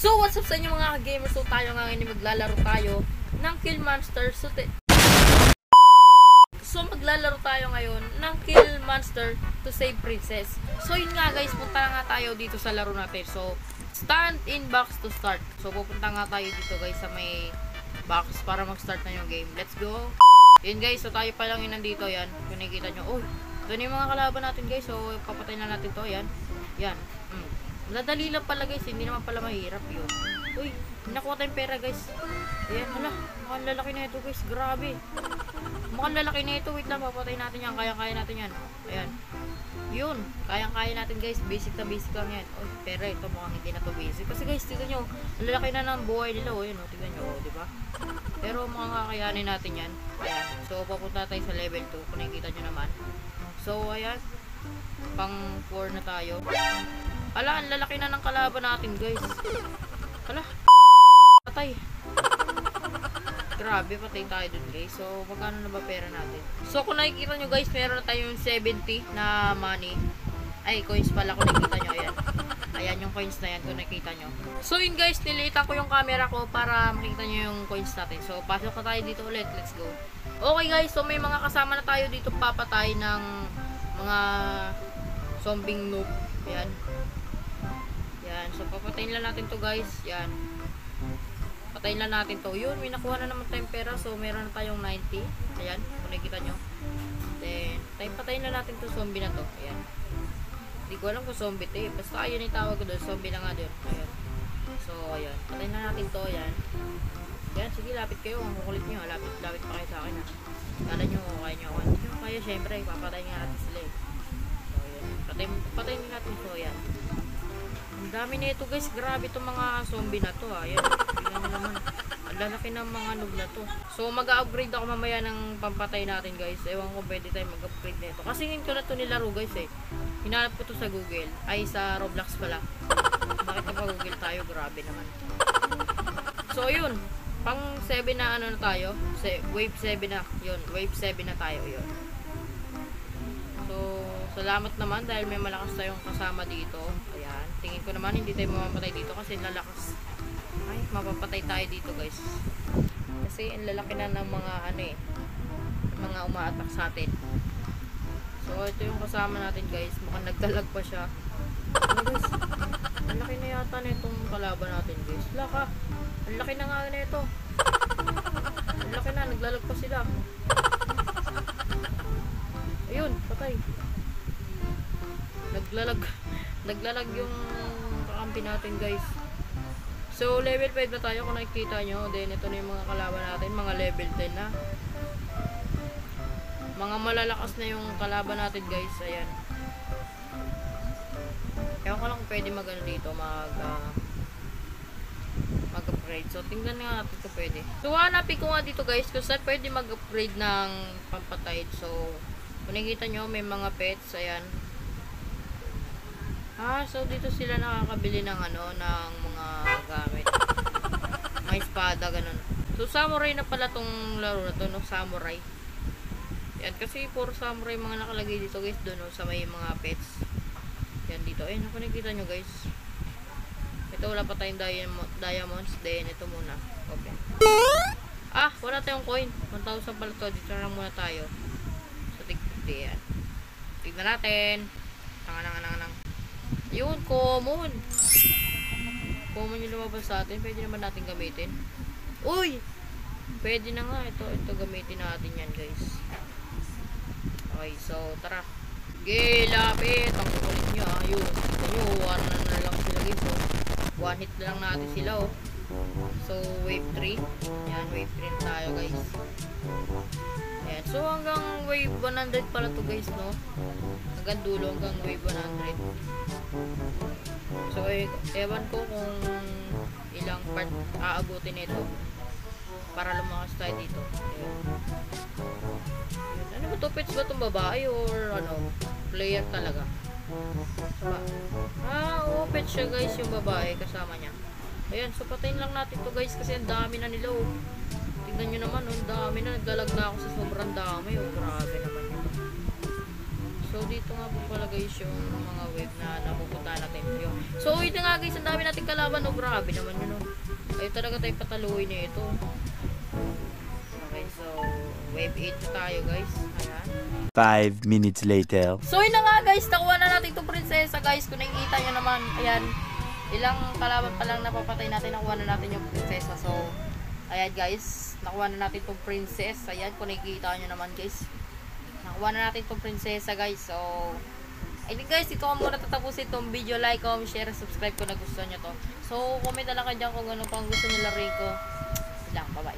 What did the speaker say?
So what's up sa inyo mga gamers? So tayo nga ngayon maglalaro tayo ng Kill Monster. So maglalaro tayo ngayon ng Kill Monster to Save Princess. So yun nga guys, punta na nga tayo dito sa laro natin. So stand in box to start. So pupunta nga tayo dito guys sa may box para mag-start na yung game. Let's go! Yun guys, so tayo pa lang yun nandito. Yan, kung nakikita nyo. Uy, ito na yung mga kalaban natin guys. So papatay na natin to. Yan, yan. Nadali lang pala guys, hindi naman pala mahirap yun. Uy, nakuha tayong pera guys. Ayan, hala, mukhang lalaki na ito guys, grabe. Mukhang lalaki na ito, wait lang, papatay natin yan, kaya-kaya natin yan. Ayan, yun, kaya-kaya natin guys, basic na basic lang yan. Uy, pera ito, mukhang hindi na to basic. Kasi guys, tignan nyo, ang lalaki na ng buhay nila, o yun, o, tignan nyo, o, diba? Pero mukhang kakayanin natin yan. Ayan, so papunta tayo sa level 2, kung nakikita nyo naman. So, ayan, pang 4 na tayo. Ala, ang lalaki na ng kalaban natin guys. Ala, patay. Grabe, patay tayo dun guys. So, magkano na ba pera natin? So, kung nakikita nyo guys, meron na tayong 70 na money. Ay, coins pala kung nakikita nyo. Ayan. Ayan yung coins na yan kung nakikita nyo. So, yun guys, nilitan ko yung camera ko para makita nyo yung coins natin. So, pasok na tayo dito ulit. Let's go. Okay guys, so may mga kasama na tayo dito papatay ng mga zombing noob. Ayan. Yan, so papatayin lang natin to guys. Yan. Patayin lang natin to. Yun, may nakuha na naman tayong pera. So, meron na tayong 90. Ayan, kung nakikita nyo. Then, patayin lang natin to zombie na to. Ayan. Hindi ko alam kung zombie to eh. Basta ayun yung tawag ko doon. Zombie na nga doon. Ayan. So, ayan. Patayin na natin to. Ayan. Yan, sige, lapit kayo. Ang kukulit nyo. Lapit pa kayo sa akin ha. Kala nyo, kaya nyo. Hindi nyo kaya, syempre. Papatayin nga natin sila eh. So, ayan. Patayin natin to. Ayan. Ang dami na ito guys, grabe itong mga zombie na to ha. Ayan, tingnan nyo naman. Ang lalaki ng mga noob na to. So mag-upgrade ako mamaya ng pampatay natin guys. Ewan ko pwede tayo mag-upgrade na ito. Kasi ngayon ko na ito nilaro guys eh. Hinanap ko to sa Google. Ay sa Roblox pala. Bakit na pa Google tayo? Grabe naman. So yun, pang 7 na ano na tayo. Wave 7 na. Yun, wave 7 na tayo yun. So salamat naman dahil may malakas tayong kasama dito. Ayan. Tingin ko naman hindi tayo mamamatay dito kasi lalakas. Ay, mapapatay tayo dito guys. Kasi ang lalaki na ng mga ano eh. Mga umaatak sa atin. So ito yung kasama natin guys. Mukhang nagdalag pa siya. Ano guys? Ang laki na yata na itong kalaban natin guys. Laka. Ang laki na nga na ito. Ang laki na. Naglalag pa sila. Ayun. Patay. Naglalag yung kakampi natin guys. So level 5 na tayo kung nakikita nyo. Then ito na yung mga kalaban natin. Mga level 10 na. Mga malalakas na yung kalaban natin guys. Ayan. Ewan ko lang kung pwede mag ano dito. Mag-upgrade. So tingnan nga natin kung pwede. So hanapin ko nga dito guys kung saan pwede mag-upgrade ng pampatay. So kung nakikita nyo may mga pets. Ayan. So dito sila nakakabili ng ano, ng mga gamit. May espada, ganun. So samurai na pala tong laro na to, no? Samurai. Yan, kasi puro samurai mga nakalagay dito guys, doon no, sa may mga pets. Yan dito. Ayun, kung nakikita nyo guys. Ito wala pa tayong diamonds. Then ito muna. Open. Wala tayong coin. 1,000 pala to. Dito na lang muna tayo. So tig-tig yan. Tignan natin. Tangan. Yun, common. Common yung lumabas sa atin. Pwede naman natin gamitin. Uy! Pwede na nga. Ito gamitin natin yan, guys. Okay, so, tara. Okay, lapit. Ang kulit nyo, Yun. Ito nyo, one na lang sila, guys. So, one hit na lang natin sila, So, wave 3. Yan, wave 3 na tayo, guys. Ayan. So, hanggang wave 100 pala to guys, no? Hanggang dulo, hanggang wave 100. So, ewan ko kung ilang part aabutin ito para lumakas tayo dito. Ayan. Ano ba to? Pets ba itong babae or ano? Player talaga? Diba? Pets siya guys, yung babae kasama niya. Ayan, so patayin lang natin to guys kasi ang dami na nila Tingnan nyo naman, ang dami na. Nagdalag na ako sa sobrang dami. Grabe naman yun. So, So, dito nga po pala guys yung mga wave na napupunta natin. Yung. So, ito nga guys, ang dami nating kalaban. Oh, grabe naman yun. Oh. Ay, talaga tayo pataluin na ito. Okay, so, wave 8 na tayo guys. Ayan. 5 minutes later. So, yun na nga guys, nakuha na natin itong prinsesa guys. Kung nakikita nyo naman, ayan. Ilang kalaban pa lang napapatay natin, nakuha na natin yung prinsesa. So, ayan guys, nakuha na natin itong princess. Ayan, kung nakikita nyo naman guys. Nakuha na natin itong prinsesa guys. So, ayun guys, ito ko muna tatapusin itong video. Like, comment, share, subscribe kung nagustuhan nyo to. So, comment na lang kayo dyan kung ano pang gusto nyo laruin ko. Lang, bye bye.